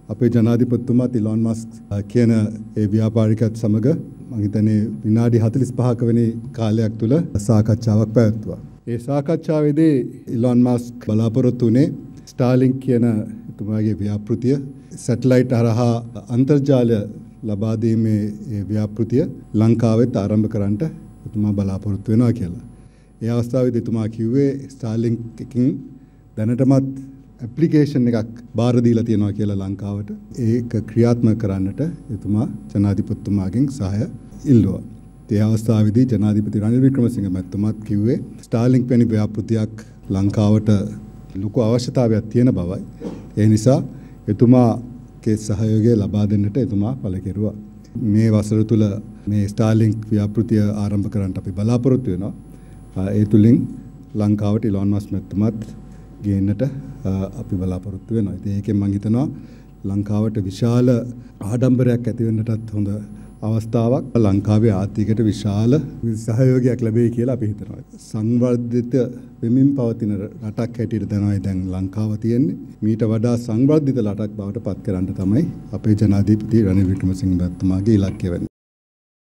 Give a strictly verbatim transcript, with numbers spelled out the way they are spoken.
අපේ ජනාධිපතිතුමාත් Elon Musk කියන ඒ ව්‍යාපාරිකයත් සමග මම හිතන්නේ විනාඩි හතළිස් පහක වෙනි කාලයක් තුල සාකච්ඡාවක් පැවැත්වුවා. ඒ සාකච්ඡාවේදී ඉලොන් මස්ක් බලාපොරොත්තු වුණේ ස්ටාර්ලින්ක් කියන එතුමාගේ ව්‍යාපෘතිය සැටලයිට් හරහා අන්තර්ජාලය ලබා දීමේ ව්‍යාපෘතිය ලංකාවෙත් ආරම්භ කරන්නට එතුමා බලාපොරොත්තු වෙනවා කියලා. ඒ අවස්ථාවේදී එතුමා කිව්වේ ස්ටාර්ලින්ක් එකකින් දැනටමත් ඇප්ලිකේෂන් එකක් බාර දීලා තියෙනවා කියලා ලංකාවට. ඒක ක්‍රියාත්මක කරන්නට එතුමා ජනාධිපතිතුමාගෙන් සහාය ඉල්ලුවා. ඒ අවස්ථාවේදී ජනාධිපති රනිල් වික්‍රමසිංහ මැතිතුමාත් කිව්වේ ස්ටාර්ලින්ක් වැනි ව්‍යාපෘතියක් ලංකාවට ලොකු අවශ්‍යතාවයක් තියෙන බවයි. ඒ නිසා එතුමාගේ සහයෝගය ලබා දෙන්නට එතුමා පළ කෙරුවා. මේ වසර තුල මේ ස්ටාර්ලින්ක් ව්‍යාපෘතිය ආරම්භ කරන්නට අපි බලාපොරොත්තු වෙනවා. ඒ තුලින් ලංකාවට ඉලොන් මස්ක් මැතිතුමාත් ගේන්නට අපි බලාපොරොත්තු වෙනවා. ඉතින් ඒකෙන් මම හිතනවා ලංකාවට විශාල ආඩම්බරයක් ඇති වෙන්නටත් හොඳ අවස්ථාවක්. ලංකාවේ ආර්ථිකයට විශාල සහයෝගයක් ලැබෙයි කියලා අපි හිතනවා. සංවර්ධිත වෙමින් පවතින රටක් හැටියට තමයි දැන් ලංකාව තියෙන්නේ. මීට වඩා සංවර්ධිත රටක් බවට පත් කරන්න තමයි අපේ ජනාධිපති රනිල් වික්‍රමසිංහ මහත්මයාගේ ඉලක්කය වෙන්නේ.